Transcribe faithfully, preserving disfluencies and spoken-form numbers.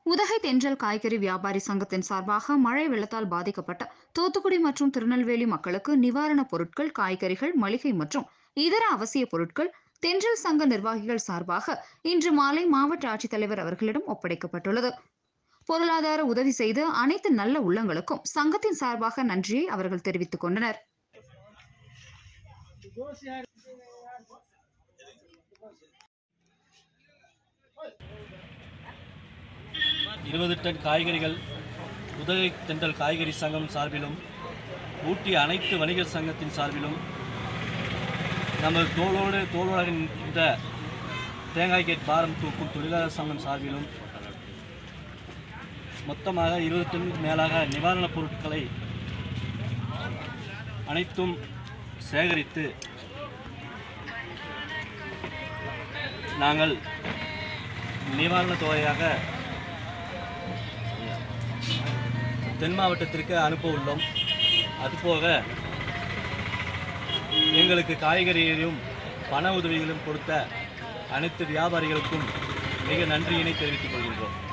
உதகை தென்றல் காய்கறி வியாபாரி சங்கத்தின் சார்பாக மழை வெள்ளத்தால் பாதிக்கப்பட்ட தூத்துக்குடி மற்றும் திருநெல்வேலி மக்களுக்கு நிவாரணப் பொருட்கள், காய்கறிகள், மளிகை மற்றும் இதர அவசிய பொருட்கள் தென்றல் சங்க நிர்வாகிகள் சார்பாக இன்று மாலை மாவட்ட ஆட்சித்தலைவர் அவர்களிடம் ஒப்படைக்கப்பட்டுள்ளது. பொருளாதார உதவி செய்த அனைத்து நல்ல உள்ளங்களுக்கும் சங்கத்தின் சார்பாக நன்றியை அவர்கள் தெரிவித்துக் கொண்டனர். இருபது டன் காய்கறிகள் உதகை தென்றல் காய்கறி சங்கம் சார்பிலும், ஊட்டி அனைத்து வணிகர் சங்கத்தின் சார்பிலும், நமது தோளோடு தோளுகின்ற தேங்காய் கேட் பாரம் தூக்கும் தொழிலாளர் சங்கம் சார்பிலும் மொத்தமாக இருபது டன்னுக்கு மேலாக நிவாரணப் பொருட்களை அனைத்தும் சேகரித்து நாங்கள் நிவாரணத் தொகையாக தென் மாவட்டத்திற்கு அனுப்ப உள்ளோம். அதுபோக எங்களுக்கு காய்கறிகளையும் பண உதவிகளும் கொடுத்த அனைத்து வியாபாரிகளுக்கும் மிக நன்றியினை தெரிவித்துக் கொள்கின்றோம்.